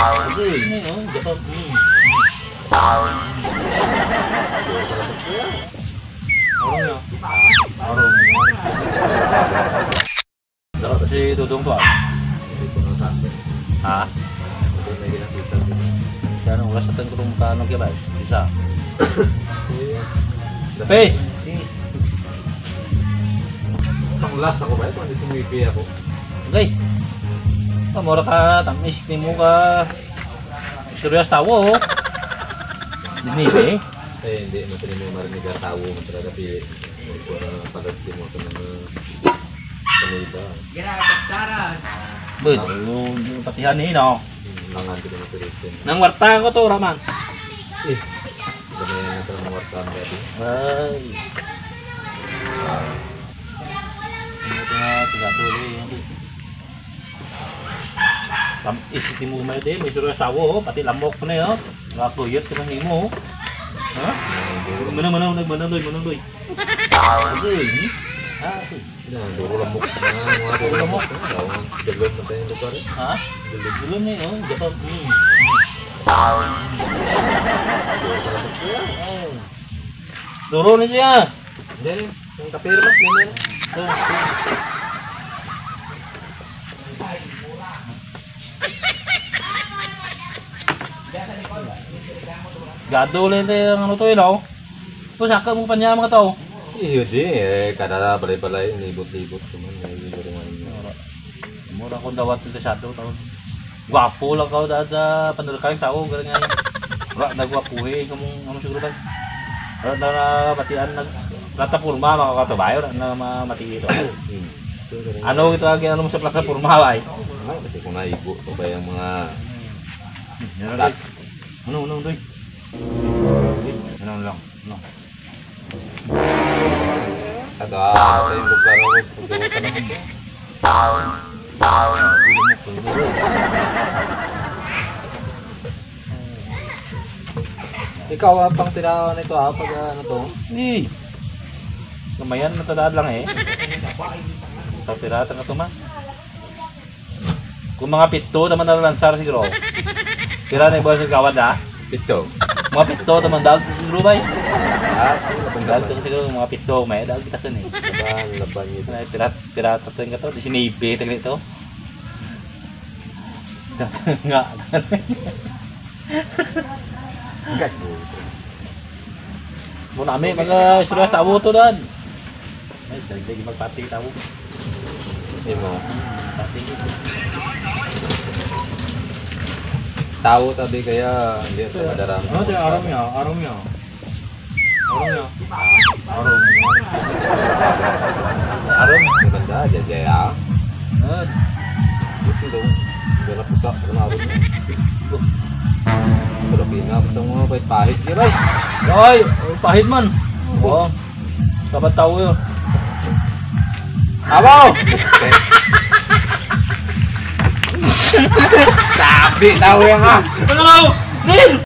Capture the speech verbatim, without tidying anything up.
Sige, ini oh, Japan. Hmm. Orangnya. Orang. Dapat si Dudung tuh. Ah. Jangan ulas sa tengkong ka ano kaya bisa. Pe. Pangulas ako ba? Kung di sumipi ako. Okay. Pamora ka, tamis ni mo ka. Serius tawo. Dini eh. Eh, hindi mo pinili mo marinig ang tao mo talaga pili. Pagkati mo ito ng kanila. Bud, yung patihan ni no. Nangan ko na pilitin. Nang warta ko to, Raman. Eh, dami yan ito ng wartaan dati. Ay. Ito na, tiga-tuloy. Isipin mo may din, may serius tawo, pati lamok pa na yun. Nakakuyot ka ng imo. Ha? Mana-mana, nagmanaloy, manaloy. Agoy, ha? Nah, duro lamok na mga duro lamok. Dalawang na tayo lugar. Ha? Dalawang na yun, Japan. Hmm. Duro na siya. Hindi, yung kapirma, yan yan. Gadol ito yung ano to yun o. Pusaka mo pa niya mga tao. Iyo di, eh, kada balay-balay, libot-libot naman. Mura kong dawat ito sa ato tao. Gwapo lang ka dahil sa pandalakang tao. Gara nga yun. Wala, nagwapuhe. Kamong ano siguro ba? Wala na matian. Plataforma, makakatabayo na mamati ito. Ano ito lagi ano mo sa plataforma ba? Kasi kung naibo, ito ba yung mga... Ano, ano, ano, ano lang, ano. Ito, ito yung lugar ako, paggawa ka lang ito. Ikaw ang pang tirawan nito ah, pag ano to? Hindi. Lumayan, natadaan lang eh. Tapirata ka ito ma. Kung mga pito, naman na lansar siguro. Tira na iba sa gawad ha? Pito. Mga pito, naman dalag siguro ba eh? Ah, Dalag ka siguro mga pito, may dalag kita sun eh. laban, laban yun. Tira, tira, tatuin ka to, di sinipi, tagal ito. Nga. Agad mo. Muna kami, mga serious tawo to dan. Ay, lagi magpati tawo. Hindi mo. Pati. Tao tabi kaya hindi ito madarami. Ano ito araw niya? Araw niya? Araw niya? Araw niya? Araw, maganda, jajaya. Ano? Ito daw. Gala pusa, gala araw niya. Pero pinap, ito mga pahit-pahit niya ba? Ay! Pahit man! Oo. Kapat tao yun. Abaw! Sabi, tao yan ha! Ano? Din!